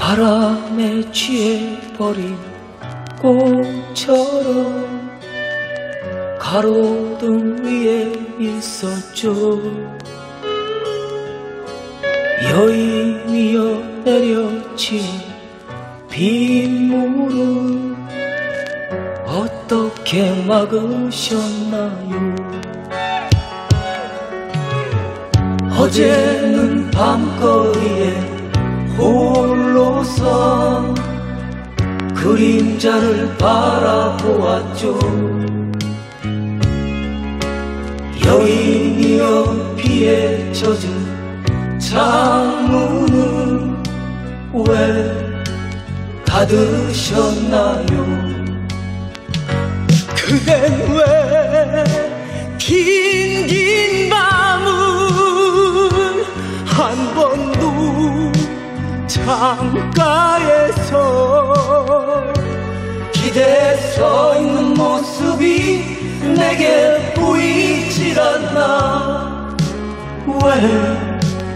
바람에 취해버린 꽃처럼 가로등 위에 있었죠. 여인이여 내려친 빗물을 어떻게 막으셨나요? 어제는 밤거리에 홀로서 그림자를 바라보았죠. 여인이여 비에 젖은 창문을 왜 닫으셨나요? 그댄 왜 긴 밤을 한 번도 창가에서 기대에 서 있는 모습이 내게 보이질 않나? 왜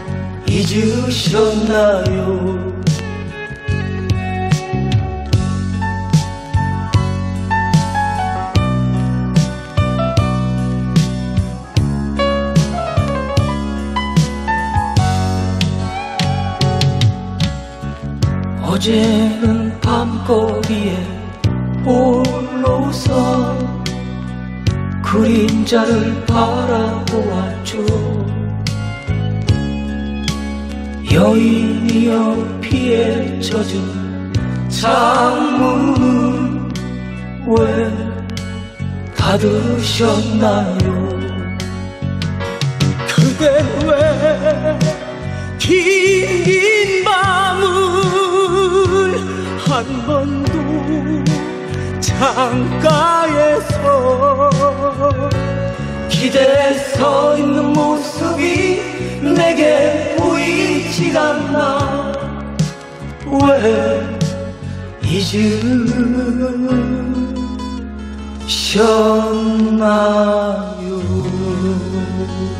잊으셨나요? 어제는 밤거리에 홀로서 그림자를 바라보았죠. 여인이여 피에 젖은 창문을 왜 닫으셨나요? 그댄 왜 긴 밤을 한 번도 창가에서 기대에 서 있는 모습이 내게 보이질 않나? 왜 잊으셨나요?